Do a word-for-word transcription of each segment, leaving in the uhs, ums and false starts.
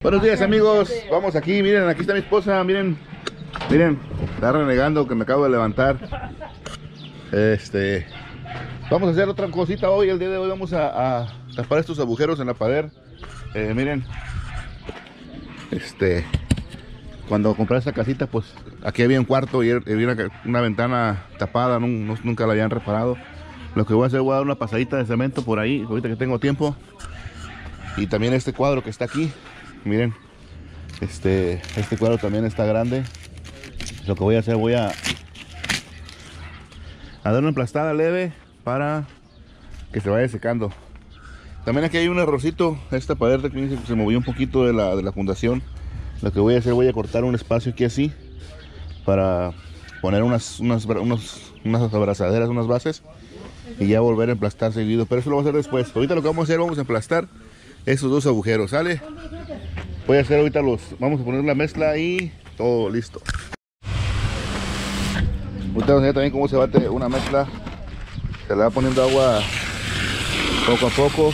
Buenos días, amigos, vamos aquí, miren, aquí está mi esposa, miren, miren, está renegando que me acabo de levantar. Este, vamos a hacer otra cosita hoy, el día de hoy vamos a, a tapar estos agujeros en la pared. eh, Miren, este, cuando compré esta casita, pues aquí había un cuarto y había una, una ventana tapada, no, no, nunca la habían reparado. Lo que voy a hacer, voy a dar una pasadita de cemento por ahí, ahorita que tengo tiempo. Y también este cuadro que está aquí, miren, este, este cuadro también está grande. Lo que voy a hacer, voy a, a dar una emplastada leve para que se vaya secando. También aquí hay un errorcito, esta pared se, se movió un poquito de la, de la fundación. Lo que voy a hacer, voy a cortar un espacio aquí así para poner unas, unas, unos, unas abrazaderas, unas bases, y ya volver a emplastar seguido, pero eso lo voy a hacer después. Ahorita lo que vamos a hacer, vamos a emplastar esos dos agujeros, ¿sale? Voy a hacer ahorita los, vamos a poner la mezcla y todo listo. Ahorita vamos a enseñar también cómo se bate una mezcla. Se le va poniendo agua poco a poco.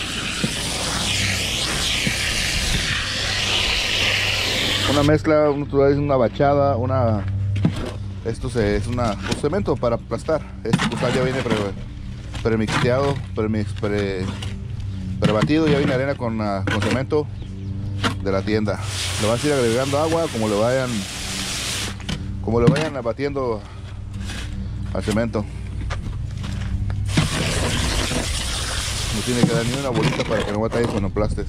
Una mezcla, una bachada, una, esto se, es una, un cemento para aplastar. Este pues ya viene pre, premixeado, premix, pre, prebatido, ya viene arena con, uh, con cemento de la tienda. Le vas a ir agregando agua como le vayan, como le vayan batiendo al cemento. No tiene que dar ni una bolita para que no batalles con emplastes.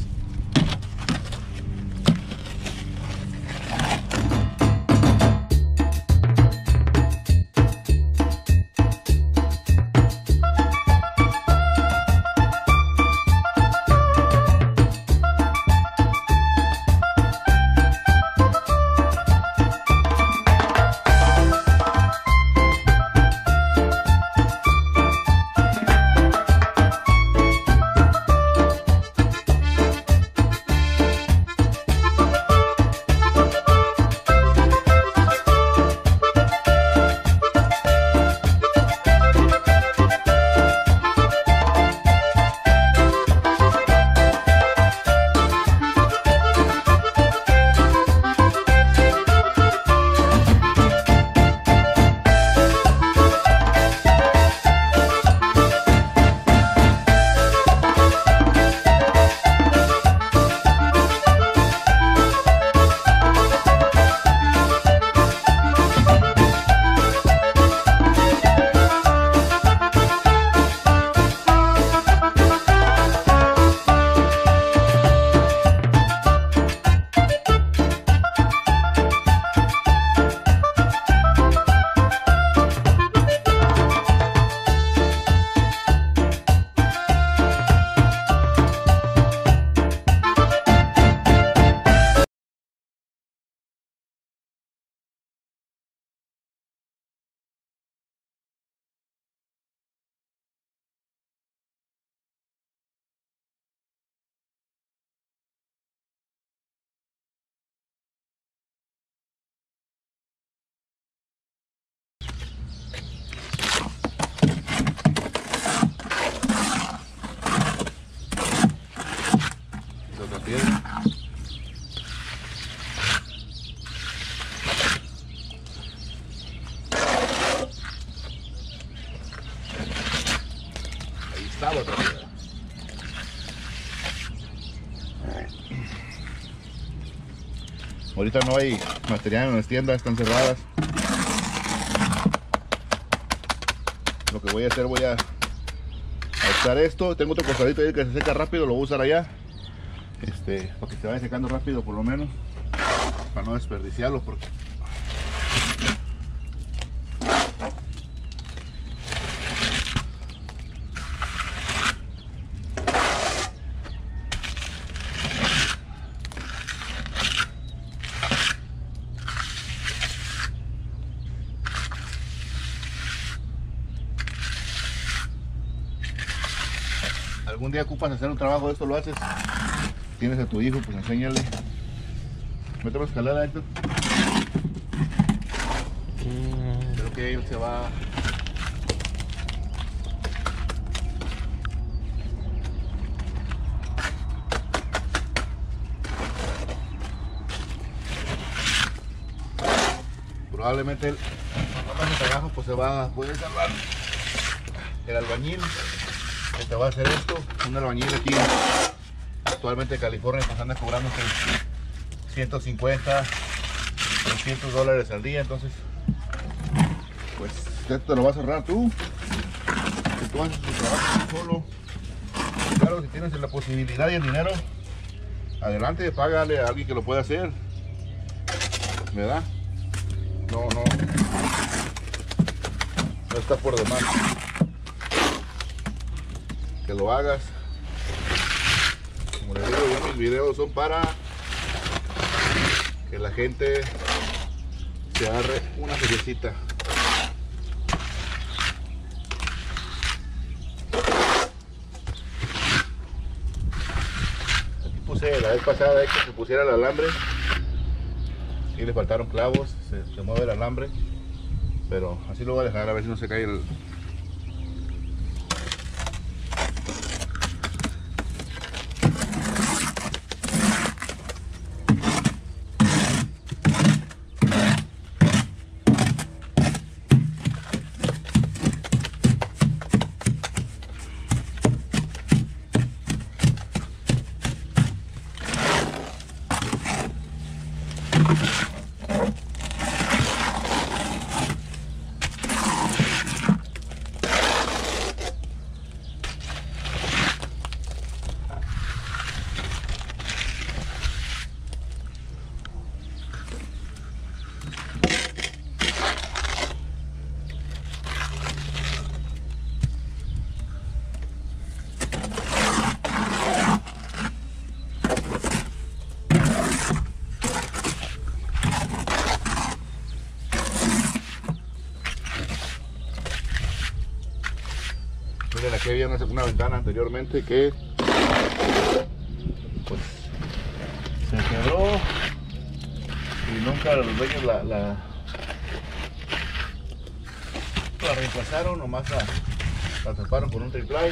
Otra piedra. Ahorita no hay material en las tiendas, están cerradas. Lo que voy a hacer, voy a, a usar esto. Tengo otro costadito ahí que se seca rápido, lo voy a usar allá, este, para que se vaya secando rápido, por lo menos, para no desperdiciarlo, porque algún día ocupas hacer un trabajo de esto, lo haces, tienes a tu hijo, pues enséñale. Méteme la escalera, Héctor. Creo que él se va. probablemente el, cuando hace trabajo pues se va a poder salvar. El albañil que te va a hacer esto, un albañil aquí actualmente en California pues anda cobrando ciento cincuenta, trescientos dólares al día. Entonces pues ya te lo vas a ahorrar tú, si tú haces tu trabajo tú solo. Claro, si tienes la posibilidad y el dinero, adelante, págale a alguien que lo pueda hacer, ¿verdad? No, no, no está por demás que lo hagas. Como les digo, yo mis videos son para que la gente se agarre una feriecita. Aquí puse la vez pasada que se pusiera el alambre y le faltaron clavos, se, se mueve el alambre, pero así lo voy a dejar a ver si no se cae el... Miren, aquí había una, una ventana anteriormente que pues se quebró y nunca los dueños la, la, la reemplazaron, nomás la, la taparon con un triple.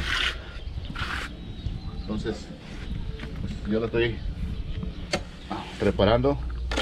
Entonces pues yo la estoy preparando.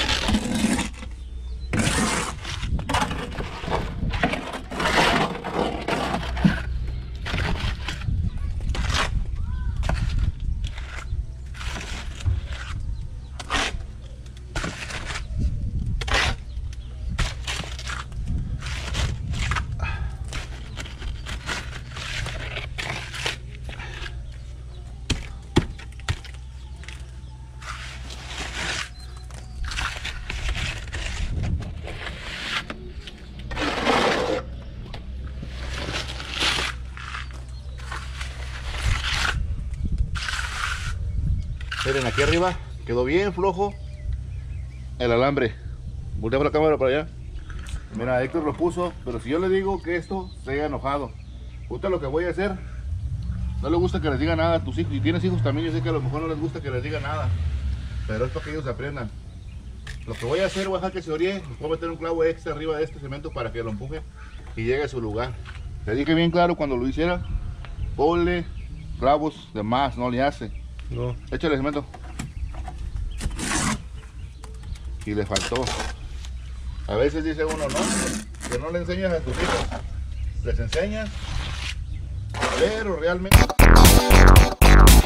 Miren, aquí arriba quedó bien flojo el alambre. Volteamos la cámara para allá. Mira, Héctor lo puso, pero si yo le digo que esto se haya enojado, usted lo que voy a hacer, no le gusta que les diga nada a tus hijos. Si tienes hijos también, yo sé que a lo mejor no les gusta que les diga nada, pero es para que ellos aprendan. Lo que voy a hacer, voy a dejar que se oríe, voy a meter un clavo extra arriba de este cemento para que lo empuje y llegue a su lugar. Le dije bien claro cuando lo hiciera, ponle clavos de más, no le hace. No. Échale cemento. Y le faltó. A veces dice uno, no, que no le enseñas a tus hijos. Les enseñas, pero realmente